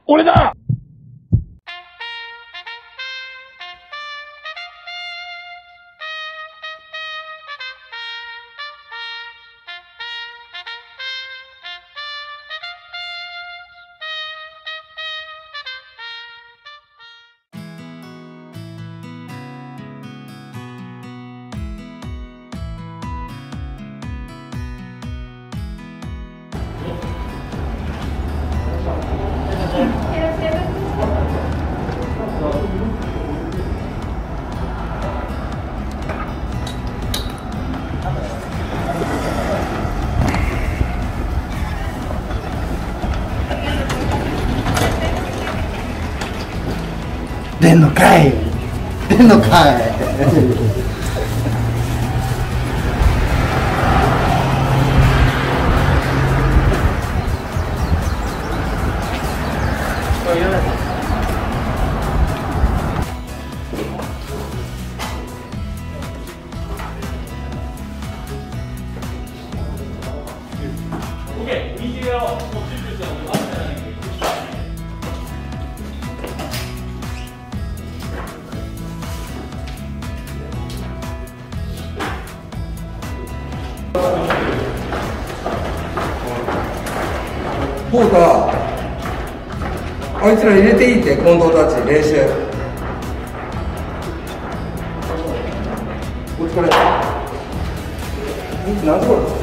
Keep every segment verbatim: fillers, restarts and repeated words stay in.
俺だ。 出んのかい出んのかいポーター、あいつら入れていいって近藤たち練習。お疲れ。何時頃？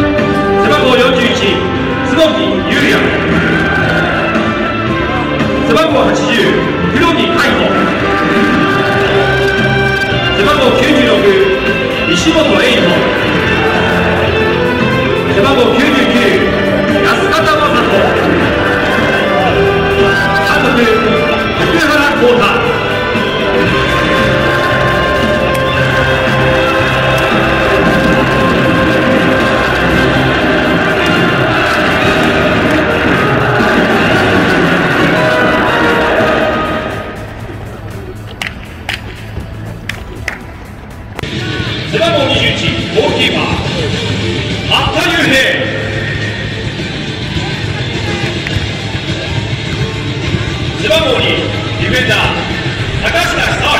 背番号はちじゅう黒木海斗、背番号きゅうじゅうろく石本英斗、背番号きゅうじゅうきゅう安方正人、監督福原浩太。背番号にじゅういちゴールキーパー八田雄平、背番号にディフェンダー高下久明、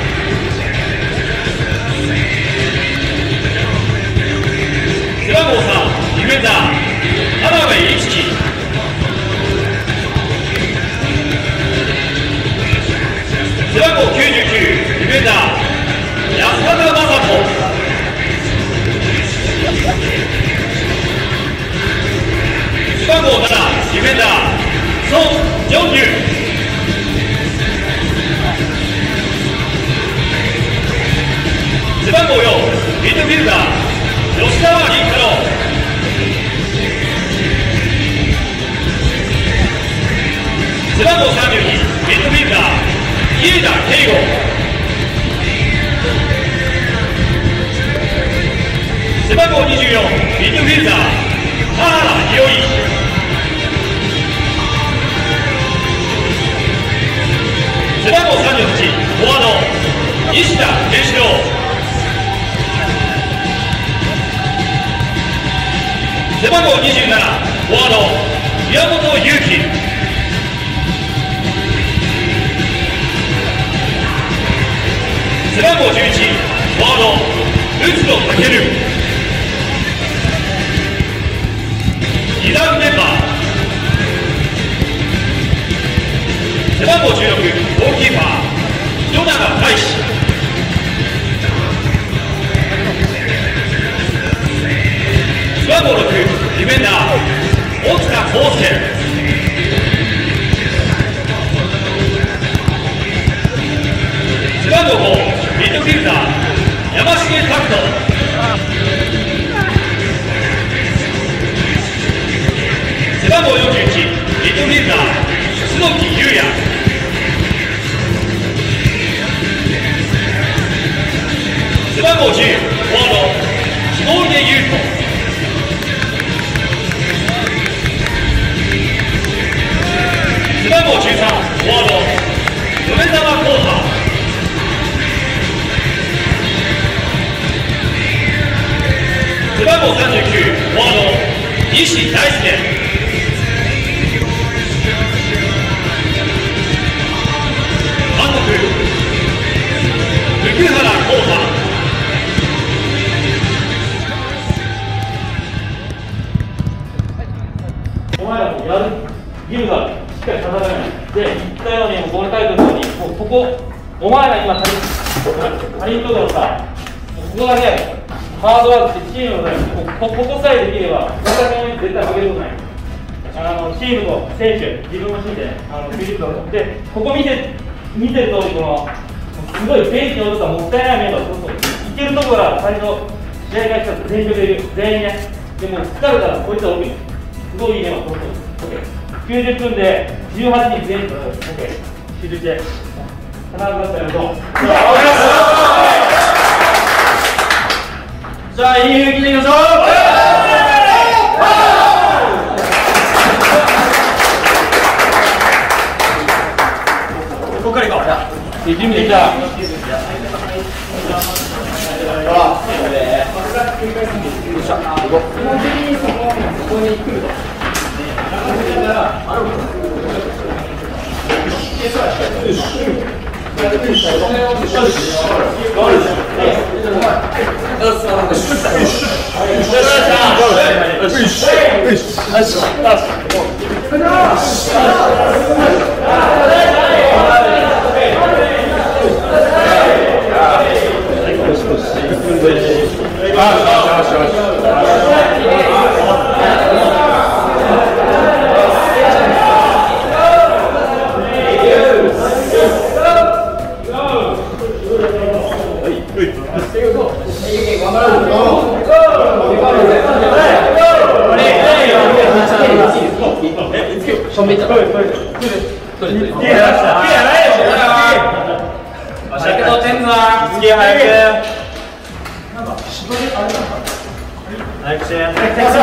背番号さんディフェンダー田辺一樹、背番号きゅうじゅうきゅうディフェンダー安方正人、背番号ななディフェンダー孫ジョンユ、背番号よんミッドフィルダー吉川凛太郎、背番号さんじゅうにミッドフィルダー飯田圭吾、背番号にじゅうよんミッドフィルダー田原宏之、背番号さんじゅうはちフォワード西田健志郎、背番号にじゅうななフォワード宮本裕樹、背番号じゅういちフォワード内野健、リザーブメンバー背番号じゅうろくゴールキーパー与永大志、背番号ろくディフェンダー大塚康介、背番号ごミッドフィルダー山重拓人、背番号よんじゅういちミッドフィルダー楠木優也、背番号じゅうフォワード坪出優斗、背番号じゅうさんフォワード米澤浩太、背番号さんじゅうきゅうフォワード西大輔、監督福原浩太。お前らもやる義務がある、しっかり戦えないで、言ったようにゴールタイトルのように、もうここお前ら今足りんところさ、ここだけハードワークしてチームのためにこここさえできれば絶対負けることない。あのチームと選手、自分のシーンであのフィジックで、ここ見て見てる通り、このすごいベンチに落としたもったいないメンバー、そうそういけるところから最初試合開始から全力でいる、全員ね、でも疲れたらこいつは OK、すごいいいメンバー、そうそう OK、きゅうじゅっぷんでじゅうはちにん全員 OK、集中して必ず出したよと。じゃあ、いい雰囲気でいきましょう。ここからいこう。準備できた。 正面行った。 トイレトイレトイレトイレ手やらした手やらえよよしやけどてんぞ次早く早くして早くしてや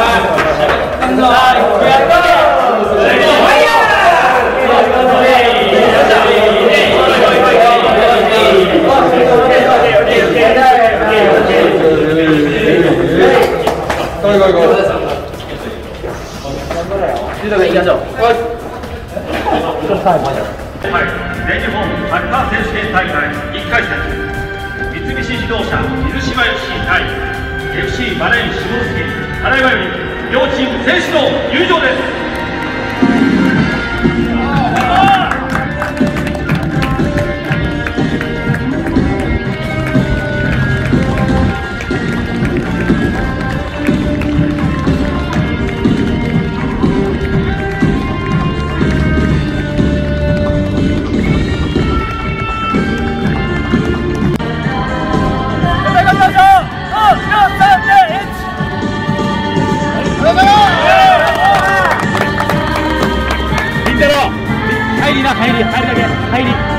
はい、全日本サッカー選手権大会いっかい戦、三菱自動車水島 エフシー 対 エフシー バレン下関ただいまより両チーム選手の入場です。 入りな入り入りだけ入り